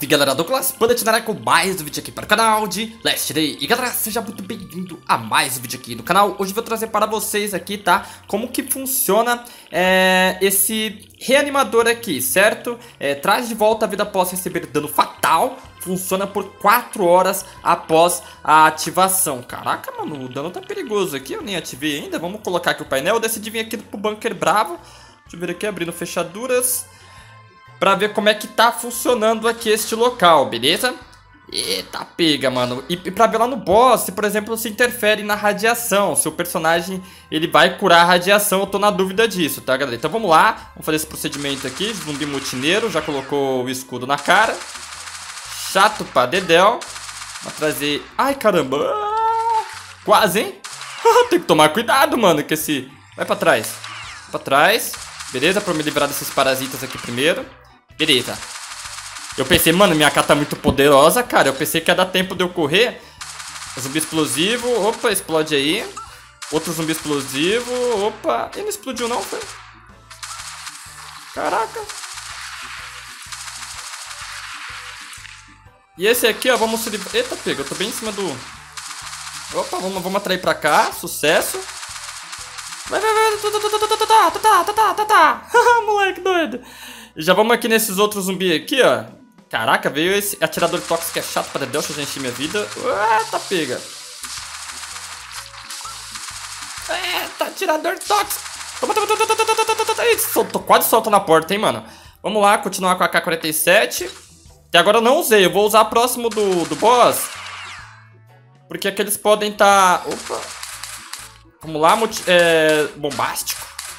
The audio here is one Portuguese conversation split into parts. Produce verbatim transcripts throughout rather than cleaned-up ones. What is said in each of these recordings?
Salve galera, Douglas Platinará com mais um vídeo aqui para o canal de Last Day. E galera, seja muito bem-vindo a mais um vídeo aqui no canal. Hoje eu vou trazer para vocês aqui, tá? Como que funciona é, esse reanimador aqui, certo? É, traz de volta a vida após receber dano fatal. Funciona por quatro horas após a ativação. Caraca, mano, o dano tá perigoso aqui. Eu nem ativei ainda. Vamos colocar aqui o painel. Eu decidi vir aqui pro Bunker Bravo. Deixa eu ver aqui, abrindo fechaduras, pra ver como é que tá funcionando aqui este local, beleza? Eita, pega, mano. E, e pra ver lá no boss, se por exemplo se interfere na radiação, se o personagem ele vai curar a radiação, eu tô na dúvida disso, tá, galera? Então vamos lá, vamos fazer esse procedimento aqui. Zumbi mutineiro, já colocou o escudo na cara. Chato pra dedéu. Vou trazer... Ai, caramba. Quase, hein? Tem que tomar cuidado, mano, que esse... Vai pra trás. Pra trás. Beleza, pra me livrar desses parasitas aqui primeiro. Beleza. Eu pensei, mano, minha A K tá muito poderosa, cara. Eu pensei que ia dar tempo de eu correr. Zumbi explosivo. Opa, explode aí. Outro zumbi explosivo. Opa. Ele não explodiu não, foi? Caraca. E esse aqui, ó, vamos se livrar. Eita, pega, eu tô bem em cima do... Opa, vamos, vamos atrair pra cá. Sucesso. Vai, vai, vai. Tá, tá, tá, tá, tá, tá, tá. Moleque doido. E já vamos aqui nesses outros zumbis aqui, ó. Caraca, veio esse atirador tóxico que é chato pra Deus, eu já enchi minha vida. Eita, pega. Eita, atirador tóxico. Toma, toma, toma, toma, toma, toma, toma. Ih, tô quase solto na porta, hein, mano. Vamos lá, continuar com a A K quarenta e sete. Até agora eu não usei, eu vou usar próximo do, do boss. Porque aqui eles podem estar... Tá... Opa. Vamos lá, é... bombástico.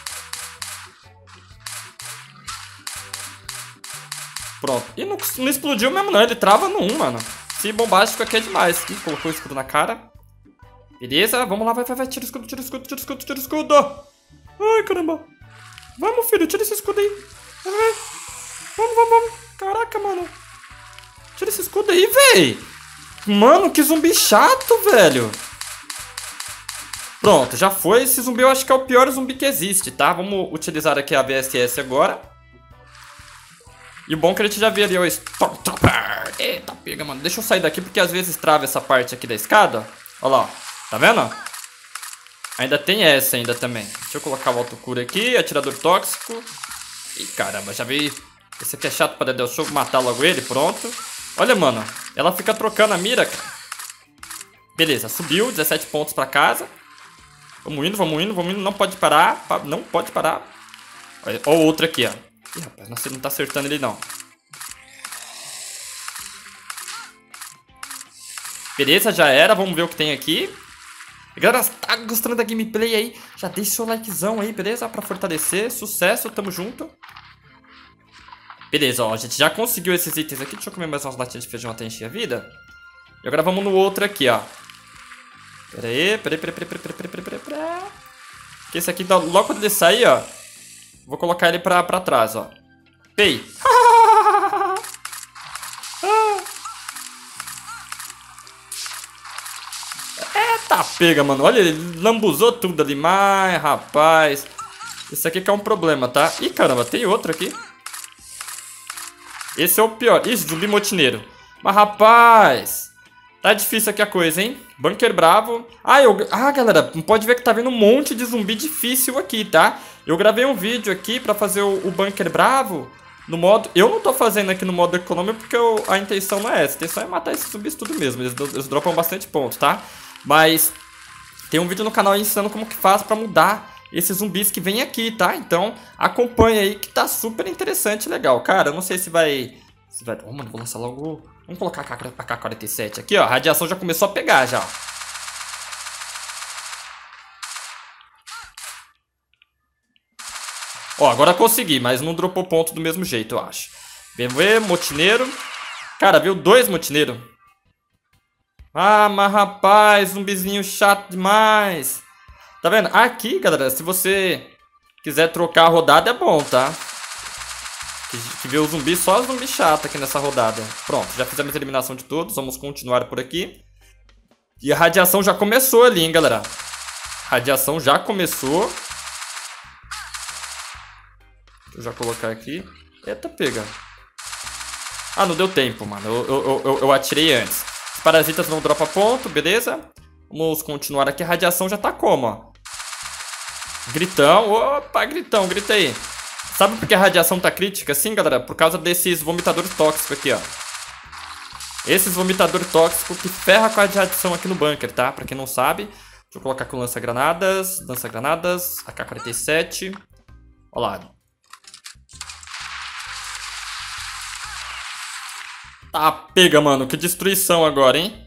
Pronto. E não, não explodiu mesmo não, ele trava no um, mano. Esse bombástico aqui é demais. Ih, colocou o escudo na cara. Beleza, vamos lá, vai, vai, vai. Tira o escudo, tira o escudo, tira o escudo, tira o escudo. Ai, caramba. Vamos, filho, tira esse escudo aí. Vai, vai. Vamos, vamos, vamos. Caraca, mano. Tira esse escudo aí, véi. Mano, que zumbi chato, velho. Pronto, já foi. Esse zumbi eu acho que é o pior zumbi que existe, tá? Vamos utilizar aqui a V S S agora. E o bom é que a gente já vê ali o Stormtrooper. Eita, pega, mano. Deixa eu sair daqui porque às vezes trava essa parte aqui da escada. Olha lá, ó. Tá vendo? Ainda tem essa ainda também. Deixa eu colocar o autocura aqui. Atirador tóxico. Ih, caramba, já vi. Esse aqui é chato pra Deus. Deixa eu matar logo ele, pronto. Olha, mano. Ela fica trocando a mira, cara. Beleza, subiu. dezessete pontos pra casa. Vamos indo, vamos indo, vamos indo. Não pode parar. Não pode parar. Olha, ó, outra aqui, ó. Ih, rapaz, você não tá acertando ele, não. Beleza, já era. Vamos ver o que tem aqui. Galera, tá gostando da gameplay aí? Já deixa o seu likezão aí, beleza? Pra fortalecer. Sucesso, tamo junto. Beleza, ó. A gente já conseguiu esses itens aqui. Deixa eu comer mais umas latinhas de feijão até encher a vida. E agora vamos no outro aqui, ó. Pera aí, pera aí, pera aí, pera aí, pera aí, pera aí, pera aí. Que esse aqui, logo quando ele sair, ó, vou colocar ele pra, pra trás, ó. Pei. Eita, pega, mano. Olha, ele lambuzou tudo ali. Mas, rapaz. Esse aqui que é um problema, tá? Ih, caramba, tem outro aqui. Esse é o pior. Ih, zumbi motineiro. Mas, rapaz, tá difícil aqui a coisa, hein? Bunker Bravo. Ah, eu... ah, galera, pode ver que tá vendo um monte de zumbi difícil aqui, tá? Eu gravei um vídeo aqui pra fazer o, o Bunker Bravo no modo... Eu não tô fazendo aqui no modo econômico porque eu... a intenção não é essa. A intenção é matar esses zumbis tudo mesmo. Eles, eles dropam bastante pontos, tá? Mas tem um vídeo no canal ensinando como que faz pra mudar esses zumbis que vem aqui, tá? Então acompanha aí que tá super interessante e legal. Cara, eu não sei se vai... Se vai... Oh, mano, vou lançar logo... Vamos colocar a A K quarenta e sete aqui, ó. A radiação já começou a pegar, já, ó. Ó, agora consegui, mas não dropou ponto do mesmo jeito, eu acho. Vem ver, motineiro. Cara, veio dois motineiros. Ah, mas rapaz, zumbizinho chato demais. Tá vendo? Aqui, galera, se você quiser trocar a rodada, é bom, tá? Que, que vê o zumbi, só zumbi chato aqui nessa rodada. Pronto, já fizemos a eliminação de todos. Vamos continuar por aqui. E a radiação já começou ali, hein, galera. A radiação já começou. Deixa eu já colocar aqui. Eita, pega. Ah, não deu tempo, mano. Eu, eu, eu, eu atirei antes. Os parasitas não dropam ponto, beleza? Vamos continuar aqui. A radiação já tá como, ó? Gritão. Opa, gritão, grita aí. Sabe por que a radiação tá crítica assim, galera? Por causa desses vomitadores tóxicos aqui, ó. Esses vomitadores tóxicos que ferra com a radiação aqui no bunker, tá? Pra quem não sabe. Deixa eu colocar com lança-granadas. Lança-granadas. A K quarenta e sete. Ó lá. Tá, pega, mano. Que destruição agora, hein?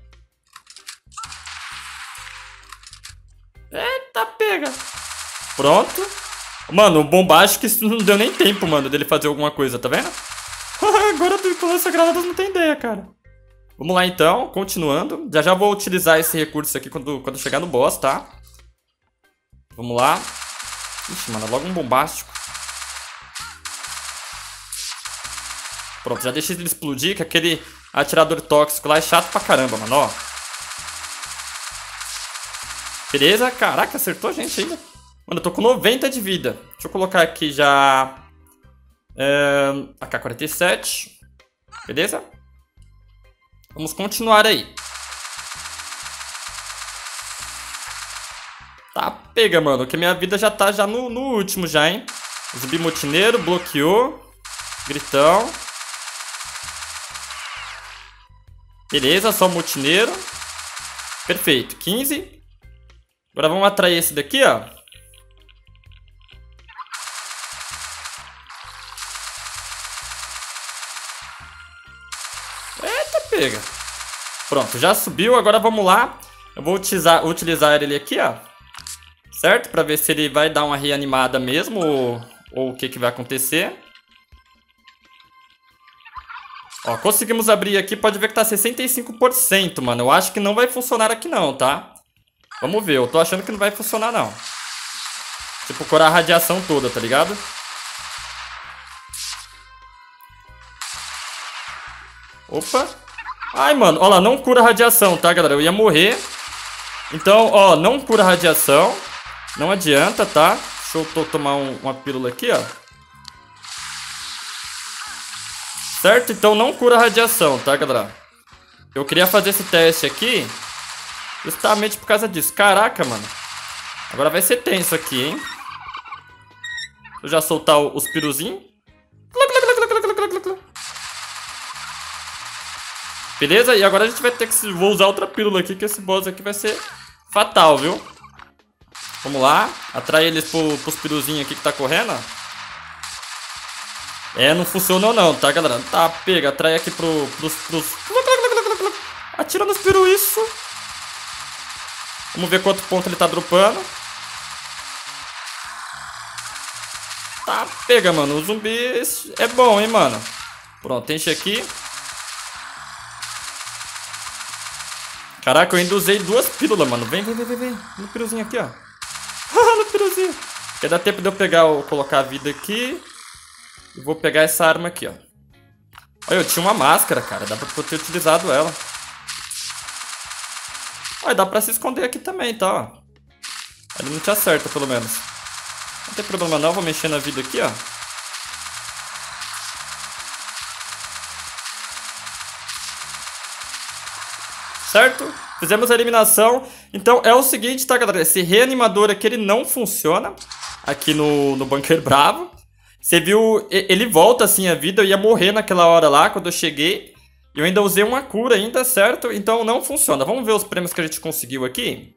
Eita, pega. Pronto. Mano, o bombástico não deu nem tempo, mano, dele fazer alguma coisa, tá vendo? Agora com lança-granadas não tem ideia, cara. Vamos lá, então. Continuando. Já já vou utilizar esse recurso aqui quando, quando chegar no boss, tá? Vamos lá. Ixi, mano, logo um bombástico. Pronto, já deixei ele explodir, que aquele atirador tóxico lá é chato pra caramba, mano, ó. Beleza? Caraca, acertou a gente ainda. Mano, eu tô com noventa de vida. Deixa eu colocar aqui já... É, A K quarenta e sete. Beleza? Vamos continuar aí. Tá, pega, mano, que minha vida já tá já no, no último já, hein? Zumbi motineiro, bloqueou. Gritão. Beleza, só motineiro. Perfeito, quinze. Agora vamos atrair esse daqui, ó. Eita, pega. Pronto, já subiu. Agora vamos lá. Eu vou utilizar, utilizar ele aqui, ó. Certo? Pra ver se ele vai dar uma reanimada mesmo ou, ou o que que vai acontecer. Ó, conseguimos abrir aqui. Pode ver que tá sessenta e cinco por cento, mano. Eu acho que não vai funcionar aqui não, tá? Vamos ver. Eu tô achando que não vai funcionar, não. Tipo, curar a radiação toda, tá ligado? Opa. Ai, mano. Ó lá, não cura a radiação, tá, galera? Eu ia morrer. Então, ó, não cura a radiação. Não adianta, tá? Deixa eu tomar um, uma pílula aqui, ó. Certo? Então não cura a radiação, tá, galera? Eu queria fazer esse teste aqui justamente por causa disso. Caraca, mano. Agora vai ser tenso aqui, hein? Deixa eu já soltar os piruzinhos. Beleza? E agora a gente vai ter que... Vou usar outra pílula aqui, que esse boss aqui vai ser fatal, viu? Vamos lá. Atrair eles pro, pros piruzinhos aqui que tá correndo, ó. É, não funcionou não, tá, galera? Tá, pega. Atrai aqui pro, pros, pros... Atira nos pirus, isso. Vamos ver quanto ponto ele tá dropando. Tá, pega, mano. O zumbi é bom, hein, mano. Pronto, enche aqui. Caraca, eu ainda usei duas pílulas, mano. Vem, vem, vem, vem, vem. No piruzinho aqui, ó. No piruzinho. Porque dá tempo de eu pegar, o, colocar a vida aqui. E vou pegar essa arma aqui, ó. Olha, eu tinha uma máscara, cara. Dá pra eu ter utilizado ela. Olha, dá pra se esconder aqui também, tá, ó. Ele não te acerta, pelo menos. Não tem problema não, vou mexer na vida aqui, ó. Certo? Fizemos a eliminação. Então é o seguinte, tá, galera? Esse reanimador aqui, ele não funciona aqui no, no Bunker Bravo. Você viu, ele volta assim a vida. Eu ia morrer naquela hora lá, quando eu cheguei. Eu ainda usei uma cura ainda, certo? Então não funciona. Vamos ver os prêmios que a gente conseguiu aqui.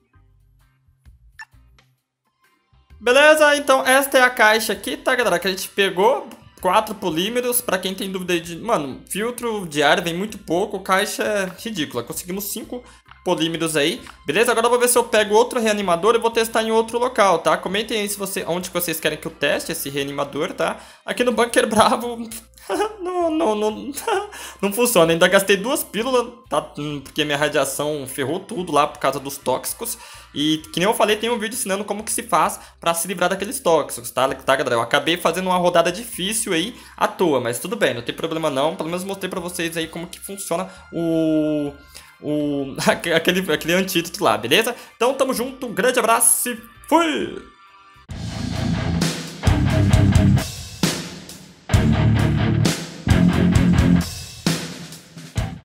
Beleza, então esta é a caixa aqui, tá, galera? Que a gente pegou. Quatro polímeros, pra quem tem dúvida aí de... Mano, filtro de ar vem muito pouco, caixa é ridícula. Conseguimos cinco polímeros aí. Beleza? Agora eu vou ver se eu pego outro reanimador e vou testar em outro local, tá? Comentem aí se você, onde vocês querem que eu teste esse reanimador, tá? Aqui no Bunker Bravo... não, não, não, não funciona. Ainda gastei duas pílulas, tá? Porque minha radiação ferrou tudo lá por causa dos tóxicos. E, que nem eu falei, tem um vídeo ensinando como que se faz pra se livrar daqueles tóxicos, tá, tá, galera? Eu acabei fazendo uma rodada difícil aí, à toa, mas tudo bem, não tem problema não. Pelo menos mostrei pra vocês aí como que funciona o... o aquele, aquele antídoto lá, beleza? Então, tamo junto, um grande abraço e fui!